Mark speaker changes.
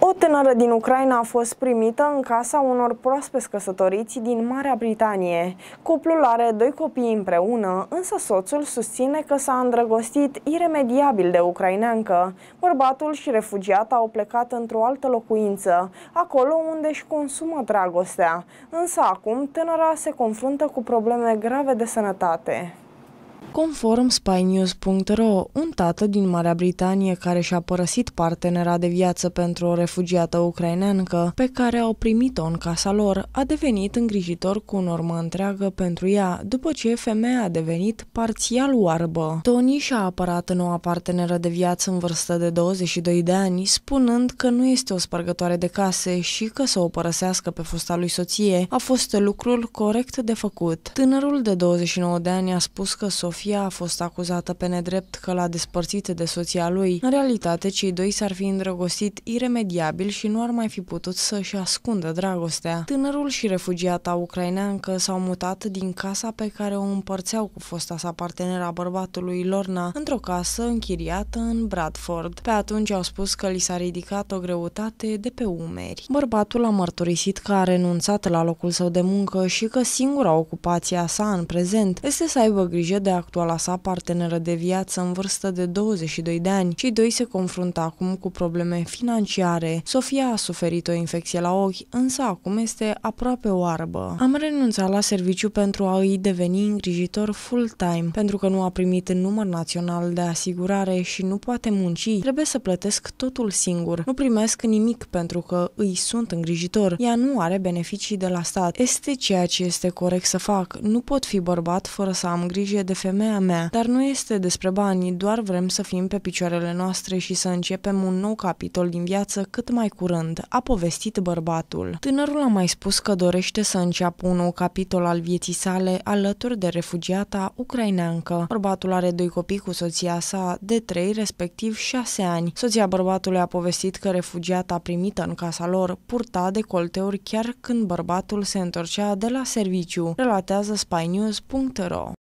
Speaker 1: O tânără din Ucraina a fost primită în casa unor proaspeți căsătoriți din Marea Britanie. Cuplul are 2 copii împreună, însă soțul susține că s-a îndrăgostit iremediabil de ucraineancă. Bărbatul și refugiata au plecat într-o altă locuință, acolo unde își consumă dragostea. Însă acum tânăra se confruntă cu probleme grave de sănătate. Conform SpyNews.ro, un tată din Marea Britanie care și-a părăsit partenera de viață pentru o refugiată ucraineancă pe care au primit-o în casa lor, a devenit îngrijitor cu normă întreagă pentru ea, după ce femeia a devenit parțial oarbă. Tony și-a apărat noua parteneră de viață în vârstă de 22 de ani, spunând că nu este o spărgătoare de case și că să o părăsească pe fosta lui soție a fost lucrul corect de făcut. Tânărul de 29 de ani a spus că Sofia a fost acuzată pe nedrept că l-a despărțit de soția lui. În realitate, cei doi s-ar fi îndrăgostit iremediabil și nu ar mai fi putut să-și ascundă dragostea. Tânărul și refugiata ucraineancă s-au mutat din casa pe care o împărțeau cu fosta sa parteneră a bărbatului, Lorna, într-o casă închiriată în Bradford. Pe atunci au spus că li s-a ridicat o greutate de pe umeri. Bărbatul a mărturisit că a renunțat la locul său de muncă și că singura ocupație a sa în prezent este să aibă grijă de actuala sa parteneră de viață în vârstă de 22 de ani. Cei doi se confruntă acum cu probleme financiare. Sofia a suferit o infecție la ochi, însă acum este aproape oarbă. Am renunțat la serviciu pentru a îi deveni îngrijitor full-time, pentru că nu a primit număr național de asigurare și nu poate munci. Trebuie să plătesc totul singur. Nu primesc nimic pentru că îi sunt îngrijitor. Ea nu are beneficii de la stat. Este ceea ce este corect să fac. Nu pot fi bărbat fără să am grijă de femeia mea, dar nu este despre bani, doar vrem să fim pe picioarele noastre și să începem un nou capitol din viață cât mai curând, a povestit bărbatul. Tânărul a mai spus că dorește să înceapă un nou capitol al vieții sale alături de refugiata ucraineancă. Bărbatul are 2 copii cu soția sa de 3, respectiv 6 ani. Soția bărbatului a povestit că refugiata primită în casa lor purta decolteuri chiar când bărbatul se întorcea de la serviciu, relatează SpyNews.ro.